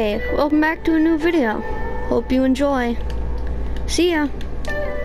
Hey, welcome back to a new video. Hope you enjoy. See ya.